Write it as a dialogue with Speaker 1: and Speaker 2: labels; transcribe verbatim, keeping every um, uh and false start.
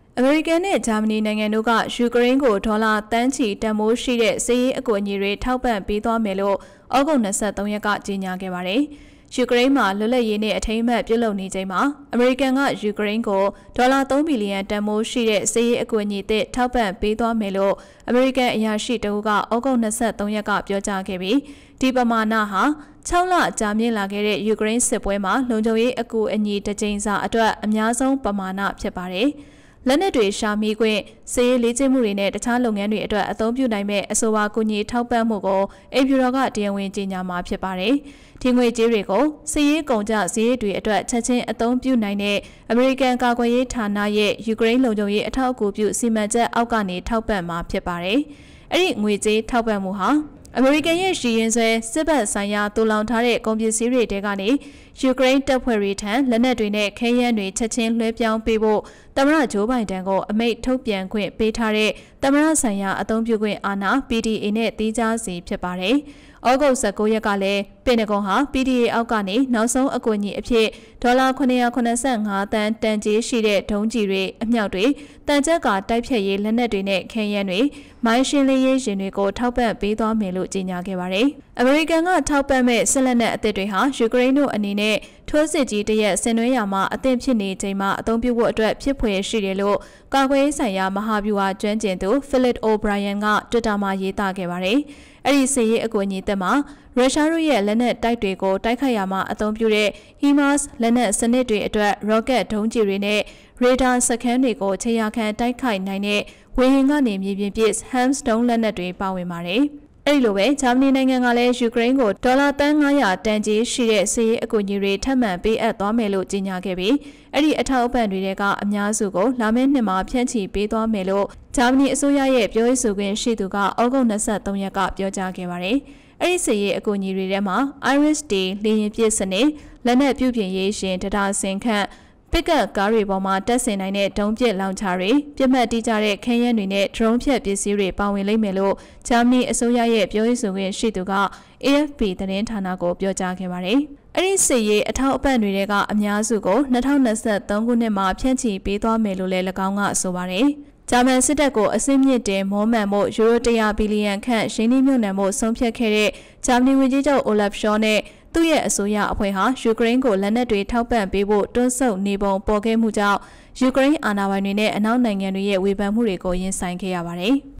Speaker 1: အမေရိကန်နဲ့ဂျာမနီနိုင်ငံတို့ကယူကရိန်းကိုဒေါ်လာတန်းချီတန်ဖိုးရှိတဲ့စစ်ရေးအကူအညီတွေထောက်ပံ့ပေးသွားမယ်လို့ဩဂုတ်၂၃ရက်ကကြေညာခဲ့ပါတယ်။ယူကရိန်းမှာလွတ်လပ်ရေးနဲ့အထိမ်းအမှတ်ပြုလုပ်နေချိန်မှာအမေရိကန်ကယူကရိန်းကိုဒေါ်လာသုံးဘီလီယံတန်ဖိုးရှိတဲ့စစ်ရေးအကူအညီတွေထောက်ပံ့ပေးသွားမယ်လို့အမေရိကန်အရာရှိတဦးကဩဂုတ်၂၃ရက်ကပြောကြားခဲ့ပြီးဒီပမာဏဟာ၆လကြာမြင့်လာခဲ့တဲ့ယူကရိန်းစစ်ပွဲမှာလုံခြုံရေးအကူအညီတစ်ကြိမ်စာအတွက်အများဆုံးပမာဏဖြစ်ပါတယ်။လက်နက်တွေရှာမိခွင့်စစ်ရေးလေ့ကျင့်မှုတွေနဲ့တခြားလုပ်ငန်းတွေအတွက်အသုံးပြုနိုင်မဲ့အဆိုပါကူညီထောက်ပံ့မှုကိုအိမ်ဖြူတော်ကတရားဝင်ကြေညာမှာဖြစ်ပါတယ်။ဒီငွေကြေးတွေကိုစစ်ရေးကုန်ကျစရိတ်တွေအတွက်ချက်ချင်းအသုံးပြုနိုင်တဲ့အမေရိကန်ကာကွယ်ရေးဌာနရဲ့ယူကရိန်းလုံခြုံရေးအထောက်အကူပြုစီမံချက်အောက်ကနေထောက်ပံ့မှာဖြစ်ပါတယ်။အဲ့ဒီငွေကြေးထောက်ပံ့မှုဟာအမေရိကန်ရဲ့ရှီရင်ဆွဲစစ်ဘက်ဆိုင်ရာတူလောင်ထားတဲ့ကုန်ပစ္စည်းတွေတဲကနေယူကရိန်းတပ်ဖွဲ့တွေထံလက်နက်တွေနဲ့ခဲယမ်းတွေချက်ချင်းလွှဲပြောင်းပေးဖို့သမ္မတဂျိုးဘိုင်ဒန်ကိုအမိန့်ထုတ်ပြန်ခွင့်ပေးထားတဲ့သမ္မတဆိုင်ရာအသုံးပြုခွင့်အာဏာ P D A နဲ့တီးခြားစီဖြစ်ပါတယ်။ဩဂုတ်၁၉ရက်ကလည်းပင်တဂွန်ဟာ P D A အောက်ကနေနောက်ဆုံးအကူအညီအဖြစ်ဒေါ်လာ၉၇၅တန်းတန်ကြေးရှိတဲ့ဒုံးကျည်တွေအမြောက်တွေတန်ကြက်ကတိုက်ဖြတ်ရေးလက်နက်တွေနဲ့ခဲယမ်းတွေမိုင်းရှင်းလေးရေးရင်တွေကိုထောက်ပံ့ပေးသွားမယ်လို့ကြေညာခဲ့ပါတယ်။အမေရိကန်ကထောက်ပံ့မဲ့စစ်လက်နက်အသစ်တွေဟာယူကရိန်းတို့အနေနဲ့ထိုးစစ်ကြီးတရက်ဆင်နွှဲရမှာအသင့်ဖြစ်နေချိန်မှာအသုံးပြုဖို့အတွက်ဖြစ်ဖွယ်ရှိတယ်လို့ကာကွယ်ရေးဆိုင်ရာမဟာဗျူဟာကျွမ်းကျင်သူ Philip O'Brien က Twitter မှာရေးသားခဲ့ပါတယ်။အဲ့ဒီစစ်ရေးအကူအညီတက်မှာရုရှားတို့ရဲ့လက်နက်တိုက်တွေကိုတိုက်ခိုက်ရမှာအသုံးပြုတဲ့ HIMARS လက်နက်စနစ်တွေအတွက် rocket ဒုံးကျည်တွေနဲ့ radar စခန်းတွေကိုခြေရာခံတိုက်ခိုက်နိုင်တဲ့ဝေဟင်ကနေမြေပြင်ပစ် Hamstone လက်နက်တွေပါဝင်ပါတယ်။အဲဒီလိုပဲဂျာမနီနိုင်ငံကလည်းယူကရိန်းကိုဒေါ်လာတန်း၅ရာတန်ကြေးရှိတဲ့စစ်ရေးအကူအညီတွေထပ်မံပေးအပ်သွားမယ်လို့ကြေညာခဲ့ပြီးအဲ့ဒီအထောက်အပံ့တွေကအများစုကိုလာမယ့်နှစ်မှာဖြန့်ချီပေးသွားမယ်လို့ဂျာမနီအစိုးရရဲ့ပြောရေးဆိုခွင့်ရှိသူကဩဂုတ်၂၃ရက်ကပြောကြားခဲ့ပါတယ်။အဲ့ဒီစစ်ရေးအကူအညီတွေထဲမှာ Iris-T လေယာဉ်ပစ်စနစ်လက်နက်ပြုပြင်ရေးရှင်တဒါစင်ခန့်ပစ်ကပ်ကားတွေပေါ်မှာတက်ဆင်နိုင်တဲ့ဒုံးပစ်လောင်ချာတွေပြစ်မှတ်တိကျတဲ့ခဲယမ်းတွေနဲ့ drone ဖြတ်ပစ္စည်းတွေပါဝင်လိမ့်မယ်လို့ဂျာမနီအစိုးရရဲ့ပြောရေးဆိုခွင့်ရှိသူက A F P သတင်းဌာနကိုပြောကြားခဲ့ပါတယ်။အဲ့ဒီစစ်ရေးအထောက်အပံ့တွေကအများစုကို၂၀၂၃ခုနှစ်မှာဖြန့်ချီပေးသွားမယ်လို့လည်း၎င်းကဆိုပါတယ်။ဂျာမန်စစ်တပ်ကိုအဆင့်မြင့်တင်မောမှန်မှုယူရိုတရာဘီလီယံခန့်ရင်းနှီးမြှုပ်နှံမှုဆုံးဖြတ်ခဲ့တဲ့ဂျာမနီဝန်ကြီးချုပ်အိုလဖ်ရှောနဲ့သူ့ရဲ့အစိုးရအဖွဲ့ဟာယူကရိန်းကိုလက်နက်တွေထောက်ပံ့ပေးဖို့တွန်းဆုတ်နေပုံပေါ်ခဲ့မှုကြောင့်ယူကရိန်းအာဏာပိုင်တွေနဲ့အနောက်နိုင်ငံတွေရဲ့ဝေဖန်မှုတွေကိုရင်ဆိုင်ခဲ့ရပါတယ်။